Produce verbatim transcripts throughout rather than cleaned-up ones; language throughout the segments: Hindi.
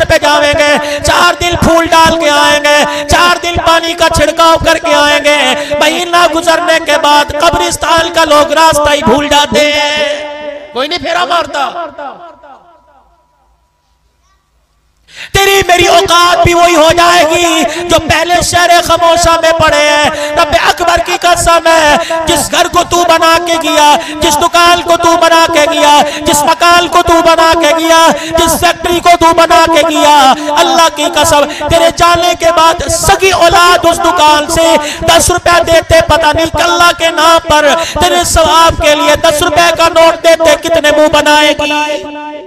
कब्र पे जाएंगे, चार दिन फूल डाल के आएंगे, चार दिन पानी का छिड़काव करके आएंगे। महीना गुजरने के बाद कब्रिस्तान का लोग रास्ता ही भूल जाते हैं, कोई नहीं फेरा मारता। तेरी मेरी औकात भी वही हो जाएगी जो पहले शहर खामोशा में पड़े हैं। रब्बे अकबर की कसम है, जिस घर को तू बना के गया, जिस दुकान को तू बना के गया, जिस मकान को तू बना के गया, जिस फैक्ट्री को तू बना के गया, अल्लाह की कसम तेरे जाने के बाद सगी औलाद उस दुकान से दस रुपया देते, पता नहीं अल्लाह के नाम पर तेरे सवाब के लिए दस रुपए का नोट देते, कितने मुंह बनाएगी।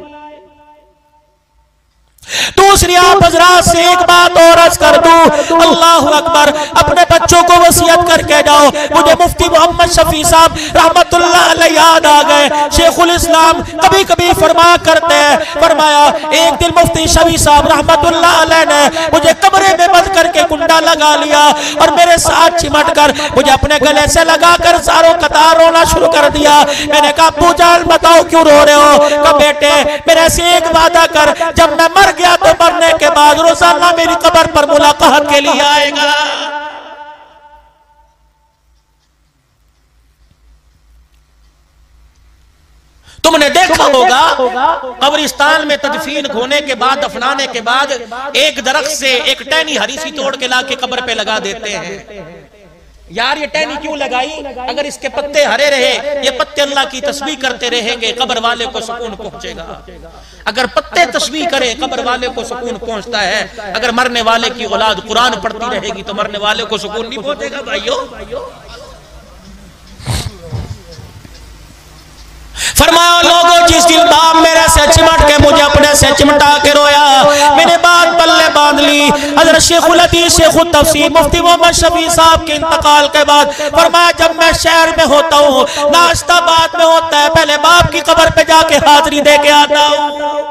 दूसरी आप हजरात से एक बात और अर्ज कर दूं, अल्लाह अकबर, अपने बच्चों को वसीयत करके जाओ। मुझे मुफ्ती मोहम्मद शफी साहब रहमतुल्लाह अलैह याद आ गए। शेखुल इस्लाम कभी कभी फरमा करते हैं, फरमाया एक दिन मुफ्ती शफी साहब रहमतुल्लाह अलैह ने मुझे कमरे में बंद करके कुंडा लगा लिया और मेरे साथ चिमट कर मुझे अपने गले से लगाकर सारों कतार रोना शुरू कर दिया। मैंने कहा अब्बू जान बताओ क्यों रो रहे हो? कहा बेटे मेरे से एक वादा कर, जब मैं मर गया तो मरने के बाद रोजाना मेरी कब्र पर मुलाकात के लिए आएगा। तुमने देखा होगा कब्रिस्तान में तदफीन होने के बाद, दफनाने के बाद एक दरख्त से एक टहनी हरी सी तोड़ के ला के कब्र पे लगा देते हैं। यार ये टहनी क्यों लगाई? अगर इसके पत्ते हरे रहे, ये पत्ते अल्लाह की तस्बीह करते रहेंगे, कब्र वाले को सुकून पहुंचेगा। अगर पत्ते तस्बीह करे कब्र वाले को सुकून पहुंचता है। अगर मरने वाले की औलाद कुरान पढ़ती रहेगी तो मरने वाले को सुकून नहीं पहुंचेगा। भाइयों फरमाओ लोगों, जिस दिन बाप मेरे से चिमट के मुझे अपने से चिमटा के रोया, मैंने बात पल्ले बांध ली। हज़रत शेखुल हदीस शेखुल तफसीर मुफ्ती मोहम्मद शफी साहब के इंतकाल के बाद फरमाया जब मैं शहर में होता हूँ, नाश्ता बाद में होता है, पहले बाप की कब्र पे जाके हाजिरी दे के आता हूँ।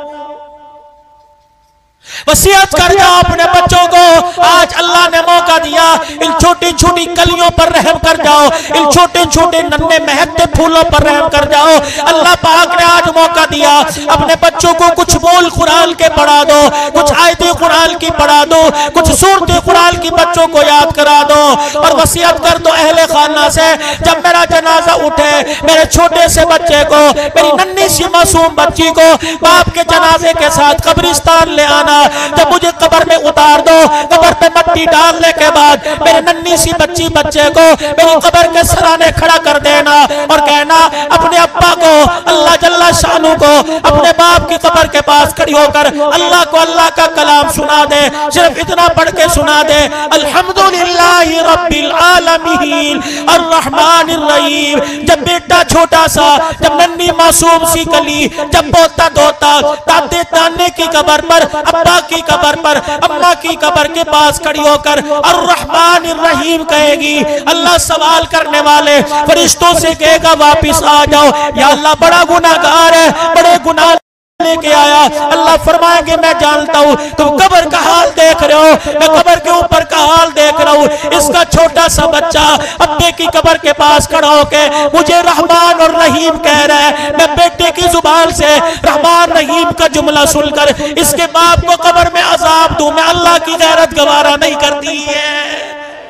वसीयत कर जाओ अपने बच्चों को, आज अल्लाह ने मौका दिया, इन छोटी छोटी कलियों पर रहम कर जाओ, इन छोटे छोटे नन्हे महकते फूलों पर रहम कर जाओ। अल्लाह पाक ने आज मौका दिया, अपने बच्चों को कुछ बोल कुरान के पढ़ा दो, कुछ आयतें कुरान की पढ़ा दो, कुछ सूरतें कुरान की बच्चों को याद करा दो। और वसीयत कर दो अहले खाना से, जब मेरा जनाजा उठे मेरे छोटे से बच्चे को, मेरी नन्ही सी मासूम बच्ची को बाप के जनाजे के साथ कब्रिस्तान ले आना। जब मुझे कब्र में उतार दो, कब्र पे मट्टी डालने के बाद मेरे नन्ही सी बच्ची बच्चे को मेरी कब्र के सराने खड़ा कर देना और कहना अपने अब्बा को, अल्लाह जल्ला शानू को अपने बाप की कब्र के पास खड़ी होकर अल्लाह को अल्लाह का कलाम सुना दे। सिर्फ इतना पढ़ के सुना दे, अल्हम्दुलिल्लाहि रब्बिल आलमीन अर्रहमानिर रहीम। जब बेटा छोटा सा, जब नन्ही मासूम सी कली, जब पोता धोता दादे दाने की कब्र पर, अब्बा की कब्र पर, अम्मा की कब्र के पास खड़ी होकर अर्रहमानिर रहीम कहेगी, अल्लाह सवाल करने वाले फरिश्तों से कहेगा वापिस आ जाओ, या अल्लाह बड़ा गुनाहगार है, बड़े गुनाह लेके आया। अल्लाह फरमाएंगे मैं जानता हूँ तुम कब्र का हाल देख रहे हो, मैं कब्र के ऊपर का हाल देख रहा हूँ। इसका छोटा सा बच्चा अब्बे की कब्र के पास खड़ा होके मुझे रहमान और रहीम कह रहा है, मैं बेटे की जुबान से रहमान रहीम का जुमला सुनकर इसके बाप को कब्र में अजाब दूं, मैं अल्लाह की गैरत गवारा नहीं करती है।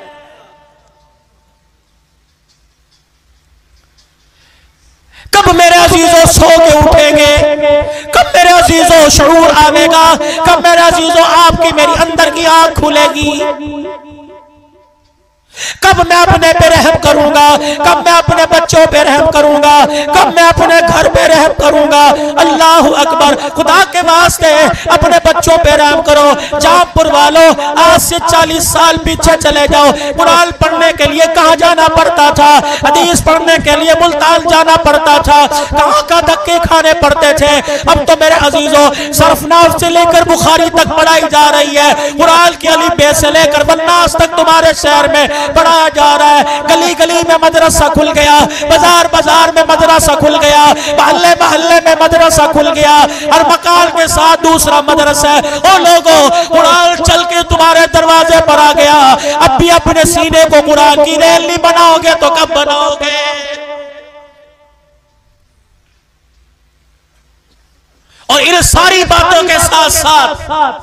कब मेरे अजीजों सो के उठेंगे, कब मेरे अजीजों शऊर आवेगा, कब मेरे अजीजों आपकी मेरी अंदर की आंख खुलेगी, कब मैं अपने पे रहम करूंगा, कब मैं अपने बच्चों पे रहम करूंगा, कब मैं अपने घर पे रहम करूंगा। अल्लाह अकबर, खुदा के वास्ते अपने बच्चों पे रहम करो। जामपुर वालों, आज से चालीस साल पीछे चले जाओ, कुरान पढ़ने के लिए कहाँ जाना पड़ता था, हदीस पढ़ने के लिए मुल्तान जाना पड़ता था, कहाँ का धक्के खाने पड़ते थे। अब तो मेरे अजीजों सरफनाफ से लेकर बुखारी तक पढ़ाई जा रही है, कुरान की अली बे से लेकर वन्नास तक तुम्हारे शहर में पढ़ाया जा रहा है। गली गली में मदरसा खुल गया, बाजार बाजार में मदरसा खुल गया, मोहल्ले मोहल्ले में मदरसा खुल गया, हर मकान के साथ दूसरा मदरसा है। ओ लोगों, कुरान चल के तुम्हारे दरवाजे पर आ गया, अब भी अपने सीने को कुरान की रेल नहीं बनाओगे तो कब बनाओगे? और इर्स सारी बातों के साथ साथ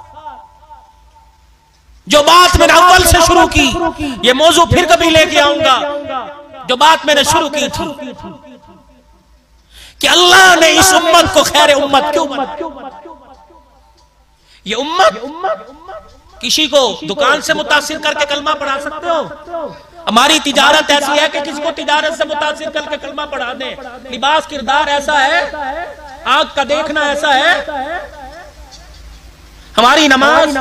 जो बात मैंने अव्वल से शुरू की, ये मौजू फिर कभी लेके आऊंगा, जो बात मैंने शुरू की थी कि अल्लाह ने इस उम्मत को खैर उम्मत क्यों बनाया। ये उम्मत किसी को दुकान से मुतासिर करके कलमा पढ़ा सकते हो? हमारी तिजारत ऐसी है कि किसको तिजारत से मुतासिर करके कलमा पढ़ा दे। लिबास किरदार ऐसा है, आंख का देखना ऐसा है। हमारी नमाज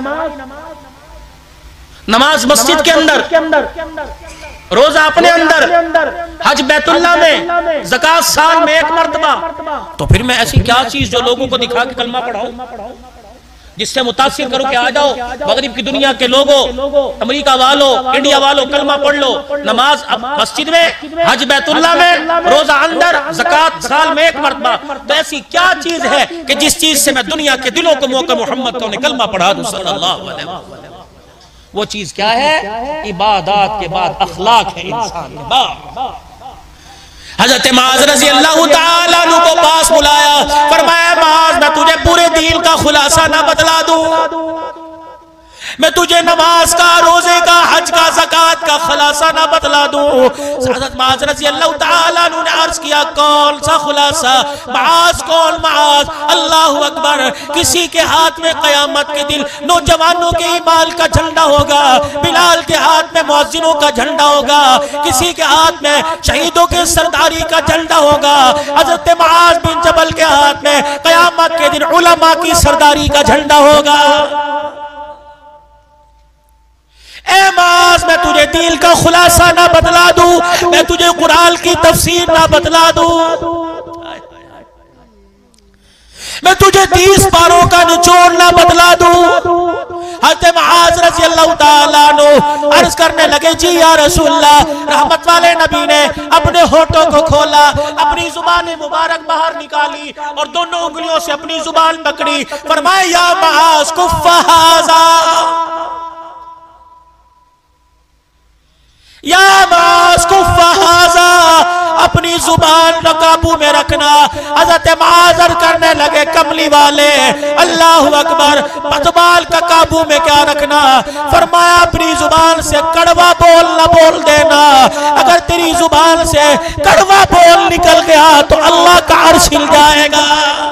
नमाज मस्जिद के अंदर, रोजा अपने अंदर, हज बैतुल्लाह में, ज़कात साल में एक मर्तबा। तो फिर मैं ऐसी क्या चीज जो लोगों को दिखा के कलमा पढ़ाऊं, जिससे मुतासिर करो कि आ जाओ मगरिब की दुनिया के लोगों, अमेरिका वालों, इंडिया वालों, कलमा पढ़ लो। नमाज मस्जिद में, हज बैतुल्लाह में, रोजा अंदर, ज़कात साल में एक मर्तबा। तो ऐसी क्या चीज है कि जिस चीज से मैं दुनिया के दिलों को मौका मोहम्मद को कलमा पढ़ा दूं सल्लल्लाहु अलैहि वसल्लम। वो चीज क्या है? इबादत के बाद अखलाक है इंसान के बाद। हजरत माज रज़ी अल्लाह ताला अन्हु को पास बुलाया, फरमाया माज मैं तुझे पूरे दीन का खुलासा ना बतला दूं, मैं तुझे नमाज का, रोजे का, हज का, ज़कात का खुलासा ना बतला दूं। हज़रत माज रज़ी अल्लाह ताला अन्हु ने अर्ज किया कौन सा खुलासा? माज कौन माज? अल्लाहु अकबर। किसी के हाथ में क़यामत के दिन नौजवानों के ईमान का झंडा होगा, बिलाल के हाथ में मुअज्जिनों का झंडा होगा, किसी के हाथ में शहीदों के सरदारी का झंडा होगा। हज़रत माज बिन जबल के हाथ में क़यामत के दिन उलमा की सरदारी का झंडा होगा। ए माज मैं तुझे दीन का खुलासा ना बतला दूं, मैं तुझे कुरान की तफसीर ना बतला दूं, मैं तुझे तीस पारों का निचोड़ ना बतला दूं। हज़रत मुआज़ रज़ी अल्लाह ताला अन्हु अर्ज करने लगे जी या रसूलल्लाह। रहमत वाले नबी ने अपने होठों को खोला, अपनी जुबान मुबारक बाहर निकाली और दोनों उंगलियों से अपनी जुबान पकड़ी। फरमाया या मुआज़ कुफ़्फ़ा हाज़ा, या मास कुफ़्फ़ा हाज़ा, अपनी जुबान न काबू में रखना। हज़रत मुआज़ अर्ज़ करने लगे कमली वाले अल्लाहु अकबर, बदबाल का काबू में क्या रखना? फरमाया अपनी जुबान से कड़वा बोल न बोल देना। अगर तेरी जुबान से कड़वा बोल निकल गया तो अल्लाह का अर्श हिल जाएगा।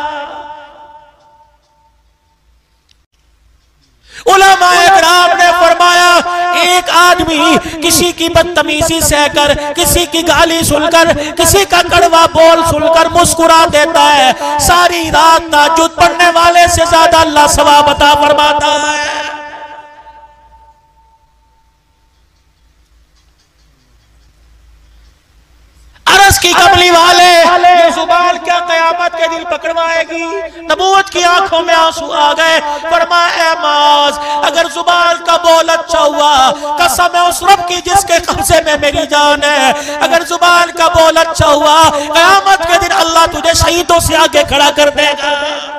उलमाए किराम ने फरमाया एक आदमी किसी की बदतमीजी सहकर, किसी की गाली सुनकर, किसी का कड़वा बोल सुनकर मुस्कुरा देता है, सारी रात ताज्जुद पढ़ने वाले से ज्यादा अल्लाह सवाब अता फरमाता है। अरस की कमली वाले ये जुबान क्या कयामत के दिन पकड़वाएगी? नबूवत की आंखों में आंसू आ गए। फरमाया माज अगर जुबान का बोल अच्छा हुआ, कसम है उस रब की जिसके कब्जे में मेरी जान है, अगर जुबान का बोल अच्छा हुआ कयामत के दिन अल्लाह तुझे शहीदों से आगे खड़ा कर देगा।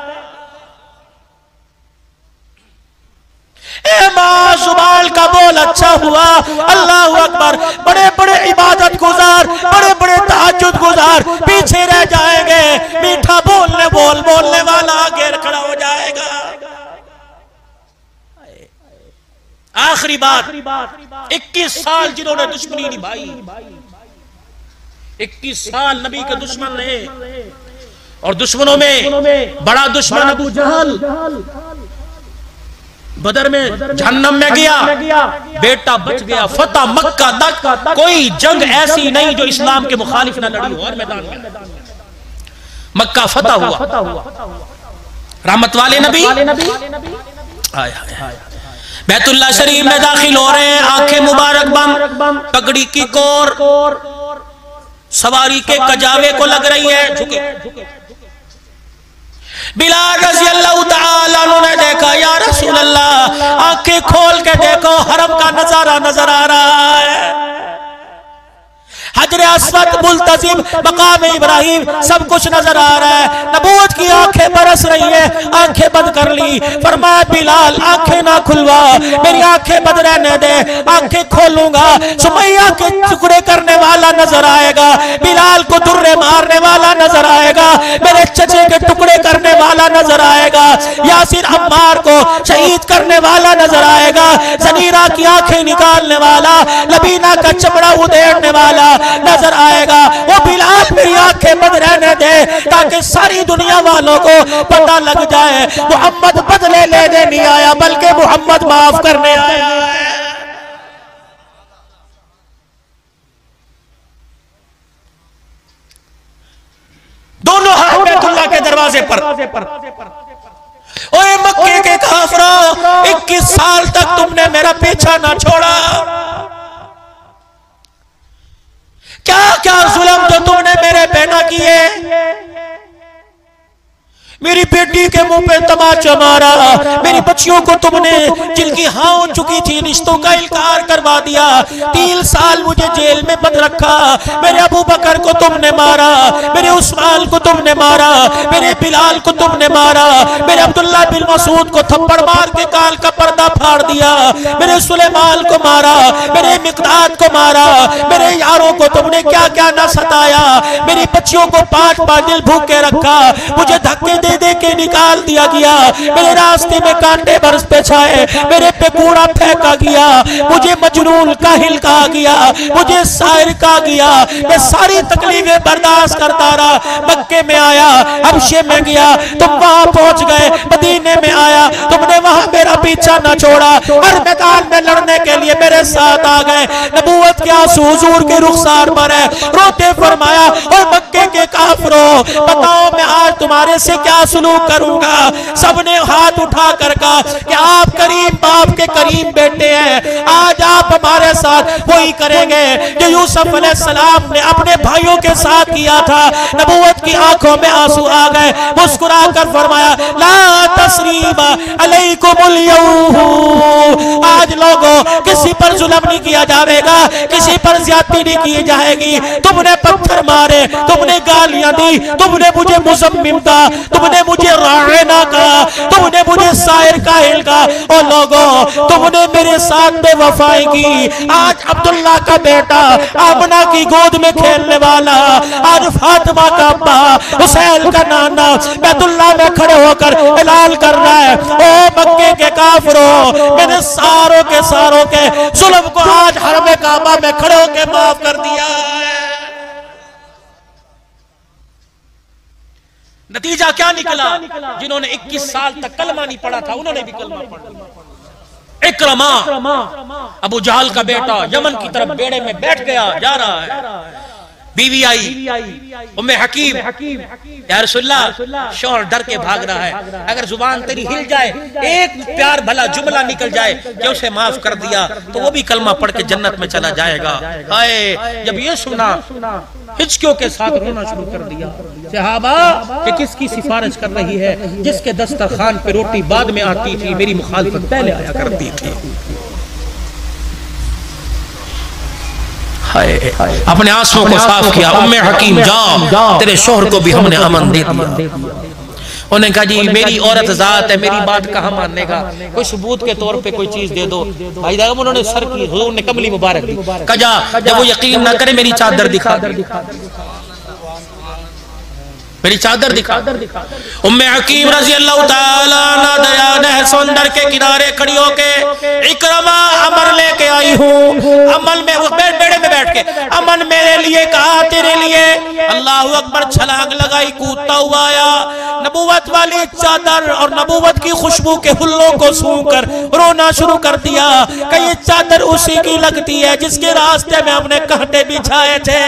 ए माँ जुबान का बोल अच्छा हुआ, अल्लाह अकबर, बड़े बड़े इबादत गुजार, बड़े बड़े तहज्जुद गुजार पीछे रह जाएंगे, मीठा बोलने बोल बोलने वाला आगे खड़ा हो जाएगा। आखिरी बात, इक्कीस साल जिन्होंने दुश्मनी निभाई, इक्कीस साल नबी के दुश्मन रहे, और दुश्मनों में बड़ा दुश्मन अबू जहल बदर में जहन्नम में गया, बेटा बच गया। फतह मक्का तक कोई जंग ऐसी नहीं जो इस्लाम के मुखालिफ न लड़ी हो, और मैदान में मक्का फतह हुआ। रहमत वाले नबी आए हाय बैतुल्लाह शरीफ में दाखिल हो रहे हैं, आंखें मुबारक बंद, पगड़ी की कोर सवारी के कजावे को लग रही है, झुके। बिलाल रज़ी अल्लाह ताला अन्हु ने देखा या रसूल अल्लाह, आंखें खोल के देखो हरम का नजारा नजर आ रहा है, हजर अस्वद, मुल्तजिम, मकाम इब्राहिम सब कुछ नजर आ रहा है। नबूवत की आंखें बरस रही है, आंखें बंद कर ली। फरमाया बिलाल आंखें ना खुलवा, मेरी आंखें बंद रहने दे, आंखें खोलूंगा सुमैया के टुकड़े करने वाला नजर आएगा, बिलाल को दुर्रे मारने वाला नजर आएगा, मेरे चचे के टुकड़े करने वाला नजर आएगा, यासिर अम्मार को शहीद करने वाला नजर आएगा, जनीरा की आंखें निकालने वाला, लबीना का चमड़ा उधेड़ने वाला नजर आएगा। वो बिलाल मेरी आंखें बंद रहने दे ताकि सारी दुनिया वालों को पता लग जाए मोहम्मद बदले लेने नहीं आया बल्कि मोहम्मद माफ करने आया है। दोनों हाथ बैतुल्लाह के दरवाजे पर। ओए मक्के के काफिरों, इक्कीस साल तक तुमने मेरा पीछा ना छोड़ा। क्या क्या जुल्म जो तुमने मेरे पे ना किए। मेरी बेटी के मुंह पे तमाचा मारा, मेरी बच्चियों को तुमने जिनकी हाँ हो चुकी थी रिश्तों का इनकार करवा दिया, तीन साल मुझे जेल में बंद रखा। मेरे अबू बकर को तुमने मारा, मेरे उस्मान को तुमने मारा, मेरे बिलाल को तुमने मारा, मेरे अब्दुल्ला बिन मसूद को थप्पड़ मार के काल का पर्दा फाड़ दिया, मेरे सुलेमान को मारा, मेरे मिकदाद को मारा, मेरे यारों को तुमने क्या क्या न सताया। मेरी बच्चियों को पांच पांच दिन भूखे रखा, मुझे धक्के दे दे के निकाल दिया गया, मेरे रास्ते में कांटे बरस पे छाए, मेरे पे कूड़ा फेंका गया, मुझे मजनून काहिल कहा गया, मुझे शायर कहा गया। मैं सारी तकलीफें बर्दाश्त करता रहा। मक्के में आया, हबशे में गया, तुम वहां पहुंच गए, मदीने में आया, तुमने वहां मेरा पीछा न छोड़ा, हर मैदान में लड़ने के लिए मेरे साथ आ गए। नबूवत के आंसू हुजूर के रुखसार पर है, रोते फरमाया और मक्के के काफिरों, बताओ मैं आज तुम्हारे से क्या सुलूक करूंगा। सबने हाथ उठा कर कहा कि आप करीम बाप के करीम बेटे हैं, आज आप हमारे साथ वही करेंगे जो यूसुफ अलैहिस्सलाम ने अपने भाइयों के साथ किया था। नबूवत की आंखों में आंसू आ गए, मुस्कुरा कर फरमाया ला तसरीबा अलैकुमुल यौम, आज लोगों किसी पर जुल्म नहीं किया जाएगा, किसी पर ज्यादती नहीं की जाएगी। तुमने पत्थर मारे, तुमने गालियां दी, तुमने मुझे मुज़म्मिम कहा, तुमने मुझे राना कहा, तुमने मुझे शायर काहिल कहा, और लोगों तुमने मेरे साथ बेवफाई की। आज अब्दुल्ला का बेटा आमना की गोद में खेलने वाला, आज फातिमा का अब्बा, हुसैन का नाना बैतुल्लाह में खड़े होकर ऐलान कर रहा है ओ मक्के के काफिरों, मैंने सारों के सारों के जुल्म को आज हरम काबा में खड़े होकर माफ कर दिया है। नतीजा क्या निकला? जिन्होंने इक्कीस साल तक कलमा नहीं पढ़ा था उन्होंने भी कलमा पढ़ा। इकरमा अबू जहल का बेटा यमन की तरफ बेड़े में बैठ गया, जा रहा है, बीवी आई उम्मे हकीम, या रसूलल्लाह शौहर डर के भाग रहा है, अगर जुबान तेरी हिल जाए, एक प्यार भला जुमला निकल जाए कि उसे माफ कर दिया तो वो भी कलमा पढ़ के जन्नत में चला जाएगा। हाय, जब ये सुना हिचकियों के साथ रोना शुरू कर दिया। सहाबा कि किसकी सिफारिश कर रही है, जिसके दस्तरखान पे रोटी बाद में आती थी, मेरी मुखालिफत पहले आया करती थी। हाय, अपने आंसुओं को साफ किया। उम्मे हकीम जाओ, तेरे शोहर को भी हमने अमन दे दिया। उन्हें कहा जी मेरी औरत जात है, मेरी बात कहाँ मानने का, कोई सबूत के तौर पे कोई चीज दे दो। भाई साहब उन्होंने सर की, हुजूर ने कमली मुबारक दी, कहा जब वो यकीन ना करे मेरी चादर दिखा, मेरी चादर दिखा। उम्मे हकीम रजी अल्लाह ताला अन्हा दया नहर समुंदर के किनारे खड़ी होके इकरमा अमर लेके आई हूँ। अमल में वो बेड़े में बैठ के अमन मेरे लिए कहा, तेरे लिए। अल्लाह अकबर, छलांग लगाई, कूदता हुआ आया, नबूवत वाली चादर और नबूवत की खुशबू के हुल्लों को सूंघकर रोना शुरू कर दिया कि ये चादर उसी की लगती है जिसके रास्ते में हमने कांटे बिछाए थे।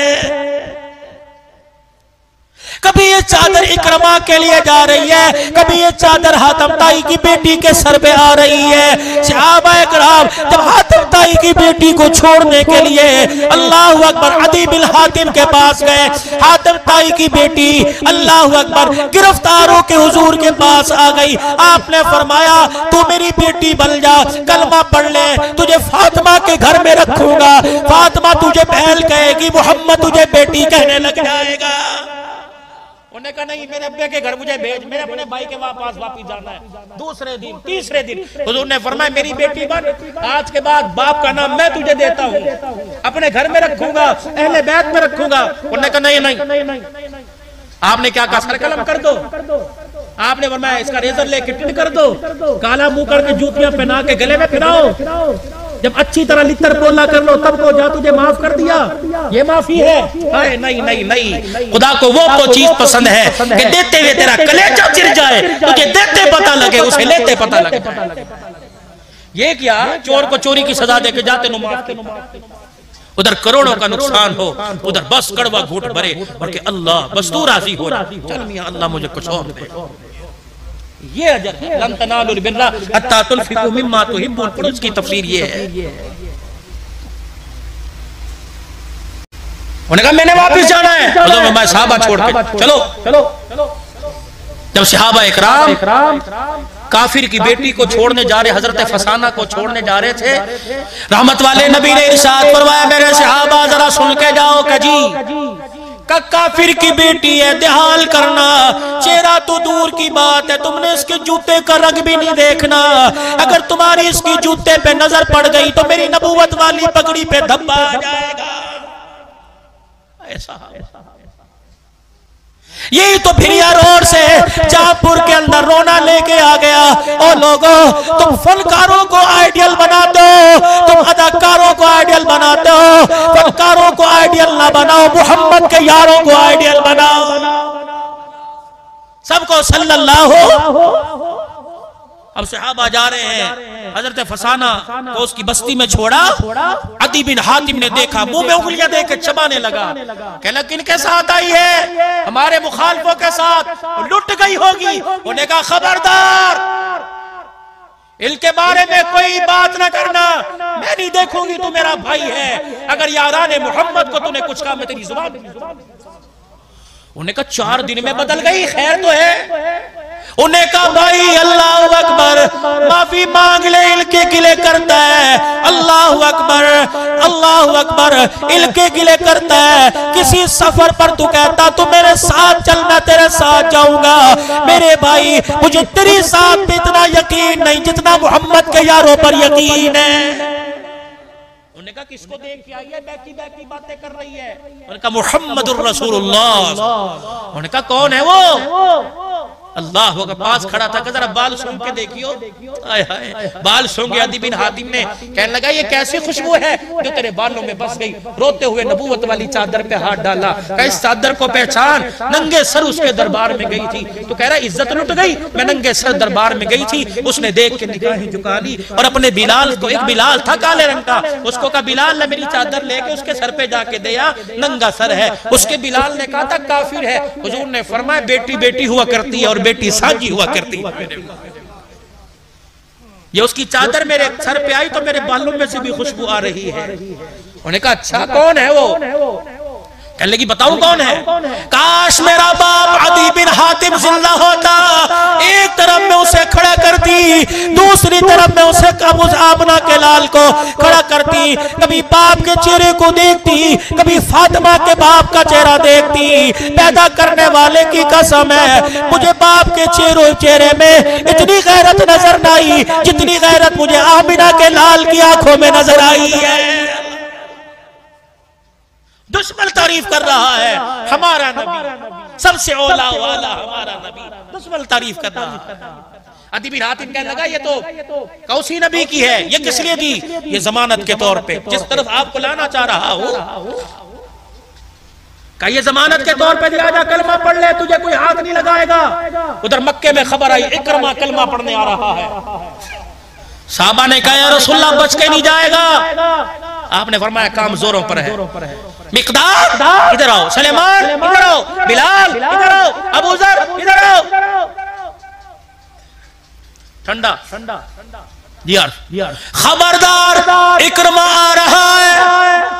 कभी ये चादर इकरमा के लिए जा रही है, कभी ये चादर हातिम ताई की बेटी के सर पे आ रही है। सहाबाए किराम जब हातिम ताई की बेटी को छोड़ने के लिए अल्लाह अकबर अदी बिन हातिम के पास गए, हातिम ताई की बेटी अल्लाह अकबर गिरफ्तारों के हुजूर के पास आ गई। आपने फरमाया तू मेरी बेटी बन जा, कलमा पढ़ ले, तुझे फातिमा के घर में रखूंगा। फातिमा तुझे बहन कहेगी, मोहम्मद तुझे बेटी कहने लग जाएगा। उन्हें कहा नहीं, मेरे अब्बे के घर मुझे भेज, मेरे अपने भाई के पास वापस जाना है। दूसरे दिन तीसरे दिन हुजूर ने फरमाया मेरी बेटी बन, आज के बाद बाप का नाम मैं तुझे देता हूँ, अपने घर में रखूंगा, अहले बैत में रखूंगा। उन्हें कहा नहीं नहीं। आपने क्या कहा, सर कलम कर दो। आपने फरमाया इसका रेजर लेके टिट कर दो, काला मुंह करके जूतियां पहना के गले में फिराओ, जब अच्छी तरह लितर पोला कर लो तब को जा तुझे माफ कर दिया, ये माफी है? हाय नहीं नहीं नहीं, खुदा को वो तो चीज पसंद है कि देते हुए तेरा कलेजा चिर जाए, तुझे देते पता लगे उसे लेते पता लगे। ये क्या, चोर को चोरी की सजा देके जाते नो माफ के, उधर करोड़ों का नुकसान हो, उधर बस कड़वा घूट भरे और कि अल्लाह बस तू राजी हो, चल मियां अल्लाह मुझे कुछ और दे। ये अजर है, लन तनालुल बिर्रा हत्ता तुनफिकू मिम्मा तुहिब्बून, पर उसकी तफसीर ये है। उन्होंने कहा मैंने वापस जाना है, तो मैं सहाबा छोड़ के चलो चलो। जब सहाबा इकराम काफिर की बेटी को छोड़ने जा रहे, हजरत फसाना को छोड़ने जा रहे थे, रहमत वाले नबी ने इरशाद फरमाया मेरे सहाबा जरा सुन के जाओ कजी का काफिर की बेटी है, देहाल करना, चेहरा तो दूर की बात है, तुमने इसके जूते का रंग भी नहीं देखना, अगर तुम्हारी इसकी जूते पे नजर पड़ गई तो मेरी नबूवत वाली पगड़ी पे धब्बा आ जाएगा। ऐसा यही तो भिरिया रोड से जहापुर के अंदर रोना लेके आ गया। और लोगों तुम फनकारों को आइडियल बनाते हो, तुम अदाकारों को आइडियल बनाते हो, फनकारों को आइडियल ना बनाओ, मोहम्मद के यारों को आइडियल बनाओ। सबको सल्लल्लाहु। अब सहाबा जा रहे हैं, हजरत फसाना को उसकी बस्ती में छोड़ा, अदी बिन हातिम ने देखा, मुंह में उंगलियां दे के चबाने लगा, कहला किनके साथ आई है? हमारे मुखालफों के साथ, लुट गई होगी। उन्होंने कहा खबरदार, इनके बारे में कोई बात ना करना, मैं नहीं देखूंगी, तू मेरा भाई है, अगर याराने मोहम्मद को तूने कुछ कहा मैं तेरी जुबान। उन्हें कहा चार दिन में बदल गई, खैर तो है। उन्हें कहा भाई अल्लाह अकबर, माफी मांग ले, इनके गिले करता है, अल्लाह अकबर अल्लाह अकबर, इनके गिले करता है। किसी सफर पर तू कहता तू मेरे साथ चल, मैं तेरे साथ जाऊंगा। मेरे भाई मुझे तेरी साथ पे इतना यकीन नहीं जितना मोहम्मद के यारों पर यकीन है। उन्होंने कहा किसको देख के आई है, बैकी बैकी बातें कर रही है? उन्होंने कहा मुहम्मदुर रसूलुल्लाह। उन्होंने कहा कौन है वो? अल्लाह के पास खड़ा था, जरा बाल सूंघ के देखियो। आय हाय, बाल सूंघे अदी बिन हातिम ने, कहने लगा ये कैसी खुशबू है जो तेरे बालों में बस गई। रोते हुए नबूवत वाली चादर पे हाथ डाला, कहा इस चादर को पहचान, नंगे सर उसके दरबार में गई थी। तो कह रहा इज्जत लुट गई, मैं नंगे सर दरबार में गई थी, उसने देख के निगाहें झुका ली और अपने बिलाल को, एक बिलाल था काले रंग का, उसको कहा बिलाल ने मेरी चादर लेके उसके सर पे जाके दिया, नंगा सर है। उसके बिलाल ने कहा था काफिर है। हुजूर ने फरमाया बेटी बेटी हुआ करती है और बेटी साझी हुआ करती है। ये उसकी चादर मेरे सर पे आई तो मेरे बालों में से भी खुशबू आ रही है। उन्होंने कहा अच्छा कौन है वो? कहने लगी बताऊं कौन है? काश मेरा बाप अदी बिन हातिम जिंदा होता, एक तरफ में उसे खड़ा करती, दूसरी तरफ में उसे अबू आमना के लाल को खड़ा करती, कभी बाप के चेहरे को देखती, कभी फातिमा के बाप का चेहरा देखती। पैदा करने वाले की कसम है मुझे बाप के चेहरे चेहरे में इतनी गैरत नजर न आई जितनी गैरत मुझे आमिना के लाल की आंखों में नजर आई है। दुश्मन तारीफ कर रहा है हमारा नबी, सबसे औला वाला हमारा नबी, दुश्मन तारीफ कर रहा है। अदी बिन हातिम कहने लगा ये तो कौसी नबी की है, ये किस लिए दी? ये जमानत के तौर पे, जिस तरफ आपको लाना चाह रहा हो, का ये जमानत के तौर पे दिया जा, कलमा पढ़ ले, तुझे कोई हाथ नहीं लगाएगा। उधर मक्के में खबर आई इकरमा कलमा पढ़ने आ रहा है। साहबा ने कहा या रसूलल्लाह बच के नहीं जाएगा। आपने फरमाया काम जोरों पर है। मिकदार इधर आओ, सलेमान इधर आओ, बिलाल इधर आओ, अबू जर इधर आओ। ठंडा ठंडा यार, खबरदार इकरमा आ रहा है।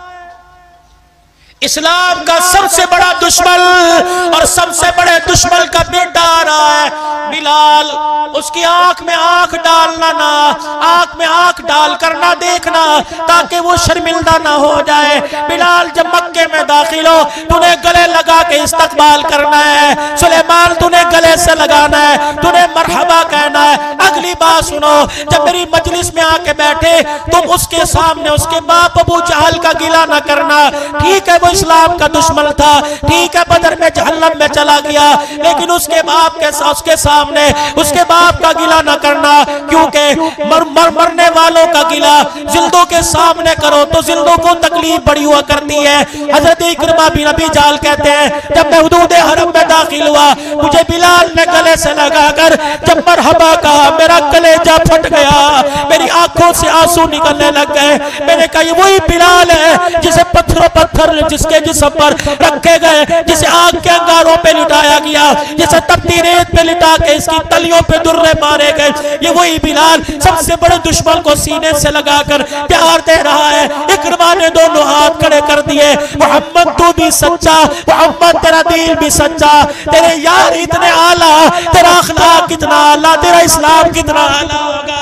इस्लाम का सबसे बड़ा दुश्मन और सबसे बड़े दुश्मन का बेटा आ रहा है बिलाल। उसकी आंख में आंख डालना ना, आंख में आंख डाल कर ना देखना ताकि वो शर्मिंदा ना हो जाए। बिलाल जब मक्के में दाखिल हो तूने गले लगा के इस्तकबाल करना है। सुलेमान तूने गले से लगाना है, तूने मरहबा कहना है। अगर अगली बात सुनो, जब मेरी मजलिस में आके बैठे तुम उसके सामने उसके बाप अबू जहल का गिला ना करना। ठीक है वो इस्लाम का दुश्मन था, ठीक है बदर में जहन्नम में चला गया, लेकिन उसके बाप के उसके सामने उसके बाप का गिला ना करना, क्योंकि मर, मर, मरने वालों का गिला जिंदों के सामने करो तो जिंदों को तकलीफ बड़ी हुआ करती है। हजरत इकरमा बिन अबी जाल कहते हैं, जब मैं हुदूद हरम में दाखिल हुआ मुझे बिलाल ने गले से लगाकर जब मरहबा कहा मेरा कलेजा फट गया, मेरी आंखों से आंसू निकलने लग गए। मैंने कहा ये वही बिलाल है जिसे पत्थरों पत्थर जिसके जिस्म पर रखे गए, जिसे आग के अंगारों पे लिटाया गया, जिसे तपती रेत पे लिटा के इसकी तलियों पे दुर्रे मारे गए। ये वही बिलाल सबसे बड़े दुश्मन को सीने से लगाकर प्यार दे रहा है। इकरमा ने दोनों हाथ खड़े कर दिए, मोहम्मद तू भी सच्चा, मोहम्मद तेरा दीन भी सच्चा, तेरे यार इतने आला, तेरा अखलाक कितना आला, तेरा इस्लाम कितना आला होगा।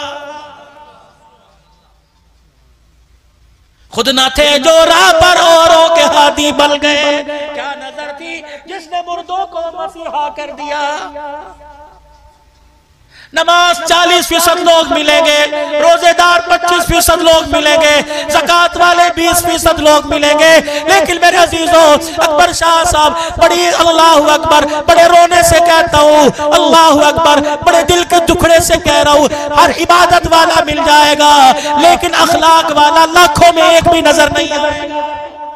खुद न थे जो राह पर औरों के हादी बल गए, क्या नजर थी जिसने मुर्दों को मसीहा कर दिया। नमाज चालीस फीसद लोग मिलेंगे, रोजेदार पच्चीस फीसद लोग मिलेंगे, ज़कात वाले बीस फीसद लोग मिलेंगे, लेकिन मेरे अजीजों अकबर शाह साहब बड़ी अल्लाह अकबर बड़े रोने से कहता हूँ, अल्लाह अकबर बड़े दिल के दुखड़े से कह रहा हूँ, हर इबादत वाला मिल जाएगा लेकिन अखलाक वाला लाखों में एक भी नजर नहीं आएगा।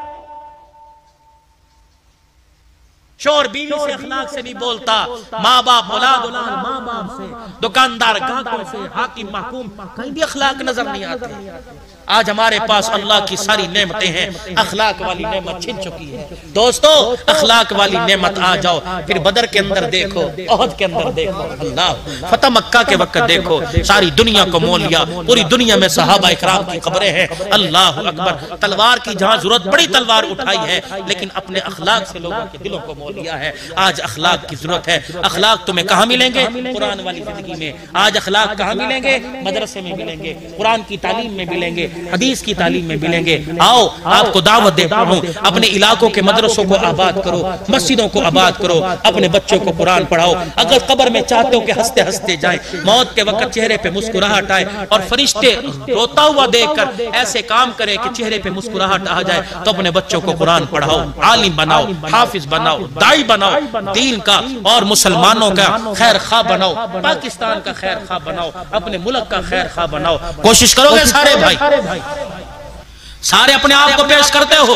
शोर बीवी से अखलाक से नहीं बोलता, माँ बाप औलाद औलाद माँ बाप से, दुकानदार ग्राहकों से, हाकिम महकूम कहीं भी अखलाक नजर नहीं आते। आज हमारे पास अल्लाह की सारी नेमतें हैं, अखलाक वाली नेमत छिन चुकी है। दोस्तों अखलाक वाली नेमत आ जाओ, फिर बदर के अंदर देखो, ओहद के अंदर देखो, अल्लाह फतह मक्का के वक्त देखो, सारी दुनिया को मोल लिया, पूरी दुनिया में सहाबा इकराम की खबरें हैं। अल्लाह अकबर, तलवार की जहां जरूरत बड़ी तलवार उठाई है, लेकिन अपने अखलाक से लोगों के दिलों को मोल लिया है। आज अखलाक की जरूरत है। अखलाक तुम्हें कहाँ मिलेंगे? कुरान वाली जिंदगी में। आज अखलाक कहाँ मिलेंगे? मदरसे में मिलेंगे, कुरान की तालीम में मिलेंगे, हदीस की तालीम में मिलेंगे। आओ आपको दावत देता हूँ, अपने इलाकों के मदरसों को आबाद करो, मस्जिदों को आबाद करो, अपने बच्चों को कुरान पढ़ाओ। अगर कब्र में चाहते हो कि हंसते हंसते जाए, मौत के वक्त चेहरे पे मुस्कुराहट आए और फरिश्ते रोता हुआ देखकर ऐसे काम करे कि चेहरे पे मुस्कुराहट आ जाए, तो अपने बच्चों को कुरान पढ़ाओ, आलिम बनाओ, हाफिज बनाओ, दाई बनाओ, दीन का और मुसलमानों का खैर खा बनाओ, पाकिस्तान का खैर खा बनाओ, अपने मुल्क का खैर खा बनाओ। कोशिश करोगे सारे भाई? सारे अपने आप को पेश करते हो।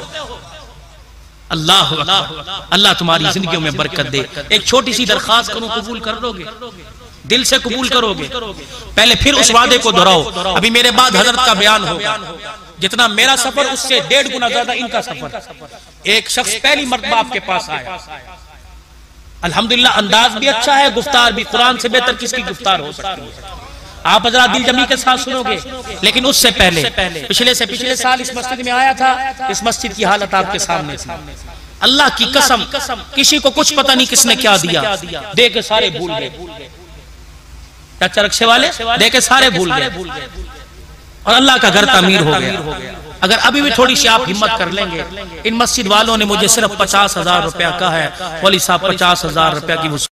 अल्लाह अल्लाह तुम्हारी जिंदगियों में बरकत दे। एक छोटी सी दरखास्त करूं, कबूल कर लोगे? दिल से कबूल करोगे? पहले फिर उस वादे को दोहराओ। अभी मेरे बाद हजरत का बयान होगा। जितना मेरा सफर उससे डेढ़ गुना ज्यादा इनका सफर। एक शख्स पहली मर्तबा आपके पास आया, अल्हम्दुलिल्लाह अंदाज भी अच्छा है, गुफ्तार भी कुरान से बेहतर किसकी गुफ्तार हो सकती है। आप हजरा दिल जमी के साथ सुनोगे। लेकिन उससे पहले पिछले से पिछले साल इस मस्जिद में आया था। इस मस्जिद की हालत आपके सामने थी। अल्लाह की कसम किसी को कुछ पता नहीं किसने क्या दिया, दे के सारे भूल गए। चाचा रक्शे वाले दे के सारे भूल गए और अल्लाह का घर तामीर हो गया। अगर अभी भी थोड़ी सी आप हिम्मत कर लेंगे, इन मस्जिद वालों ने मुझे सिर्फ पचास हजार रुपया का है, वली साहब पचास हजार रुपया की